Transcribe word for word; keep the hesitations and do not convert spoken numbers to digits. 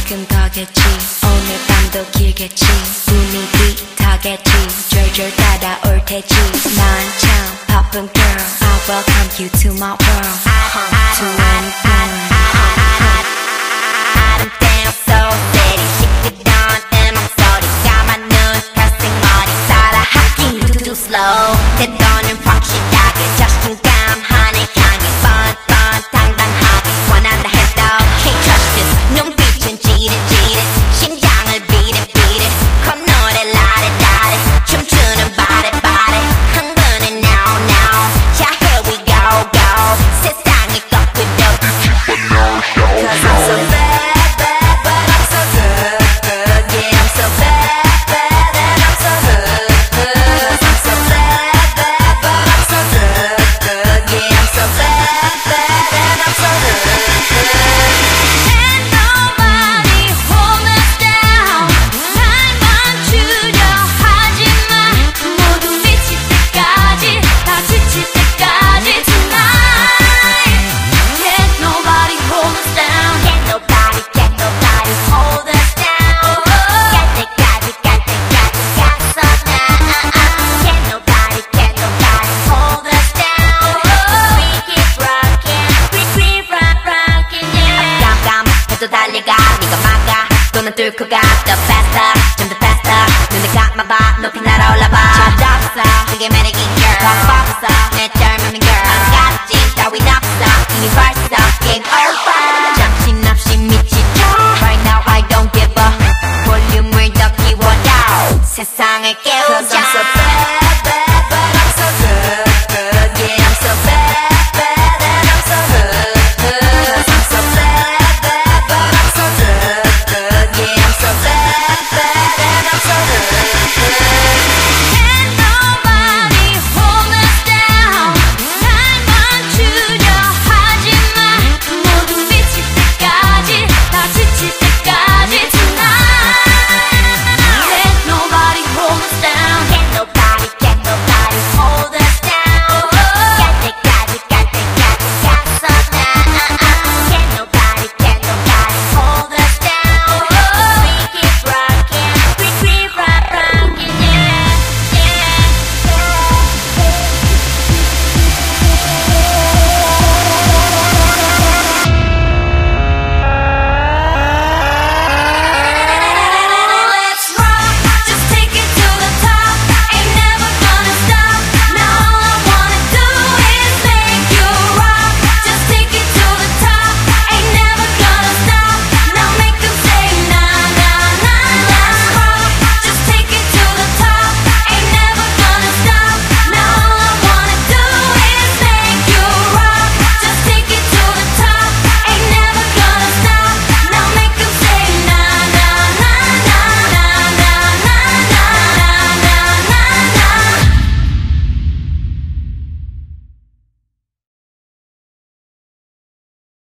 조금 더겠지 오늘 밤도 길겠지 눈이 빛하겠지 졸졸 따라올 테지 난 참 바쁜 girl I welcome you to my world to anything 아름다운 소리 시끄러운 음악 소리가 많은 갈색머리 따라하기 too slow 때로는 확실하게 자신감하는 향이 뻔뻔 당당하게 원한다 해도 can't trust this 눈빛은 지릿지릿 심장을 beat beat 콧노래 라레라레 춤추는 body body 흥분은 now now 자 here we go go 세상이 거꾸로 Cause I'm so bad bad but I'm so good good yeah I'm so bad bad and I'm so good good I'm so bad bad but I'm so good good yeah I'm so bad bad and I'm so good good Can't nobody hold us down 날 멈추려 하지마 모두 미칠 때까지 다 지칠 때까지 tonight Can't nobody hold us down Can't nobody can't nobody hold us down 갈 때까지 갈 때까지 갔어 나 Can't nobody can't nobody hold us down We keep rocking we keep rock rocking yeah 깜깜해도 달려가 네가 막아 또는 뚫고 가 The faster 좀 더 faster 눈을 감아봐 높이 날아올라봐 저 덥어 그게 매력이